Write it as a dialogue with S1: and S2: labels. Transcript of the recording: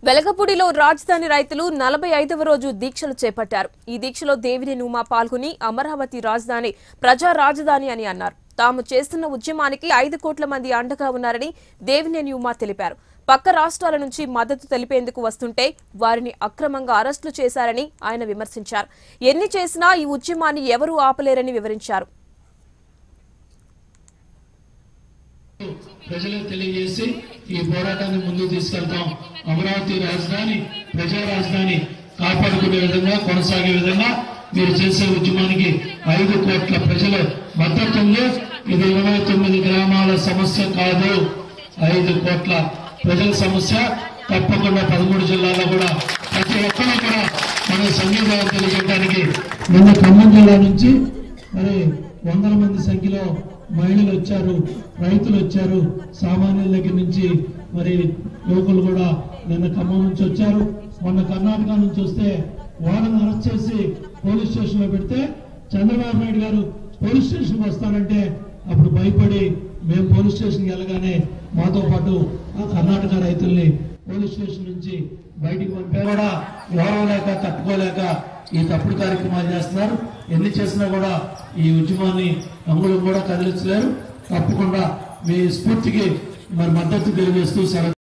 S1: వెలగపూడిలో రాజధాని రైతులు 45వ రోజు దీక్షలు చేపట్టారు. ఈ దీక్షలో దేవినేని ఉమా పాల్గొని అమరావతి రాజధాని ప్రజా రాజధాని అని అన్నారు. తాము చేస్తున్న ఉద్యమానికి 5 కోట్ల మంది అండగా ఉన్నారని దేవినేని ఉమా తెలిపారు. పక్క రాష్ట్రాల నుంచి మద్దతు తెలిపేందుకు వస్తుంటే వారిని అక్రమంగా అరెస్టులు చేశారని ఆయన విమర్శించారు. ఎన్ని చేసినా ఈ ఉద్యమాన్ని ఎవరూ ఆపలేరని వివరించారు.
S2: ప్రజలకు తెలియజేసి ఈ పోరాటాన్ని ముందుకు తీసుకెళ్తాం. అమరావతి రాజధాని ప్రజా రాజధాని కాపాడుకునే విధంగా కొనసాగే విధంగా మీరు చేసే ఉద్యమానికి 5 కోట్ల ప్రజల మద్దతు ఉంది. ఇది 29 గ్రామాల సమస్య కాదు, 5 కోట్ల ప్రజల సమస్య. తప్పకుండా 13 జిల్లాలో కూడా ప్రతి ఒక్కరూ కూడా మన సంఘీభావం తెలియజేయడానికి నిన్న ఖమ్మం జిల్లా నుంచి మరి వందల మంది సంఖ్యలో మహిళలు వచ్చారు, రైతులు వచ్చారు, సామాన్యుల దగ్గర నుంచి మరి యువకులు కూడా నిన్న ఖమ్మం నుంచి వచ్చారు. మొన్న కర్ణాటక నుంచి వస్తే వాళ్ళని అరెస్ట్ చేసి పోలీస్ స్టేషన్ లో పెడితే చంద్రబాబు నాయుడు గారు పోలీస్ స్టేషన్ వస్తారంటే అప్పుడు భయపడి మేము పోలీస్ స్టేషన్కి వెళ్ళగానే మాతో పాటు ఆ కర్ణాటక రైతుల్ని పోలీస్ స్టేషన్ నుంచి బయటికి పంపారు. కూడా ఓరవలేక తట్టుకోలేక ఈ తప్పుడు కార్యక్రమాలు చేస్తున్నారు. ఎన్ని చేసినా కూడా ఈ ఉద్యమాన్ని అంగుళం కూడా కదిలించలేరు. తప్పకుండా మీ స్ఫూర్తికి మరి మద్దతు తెలియజేస్తూ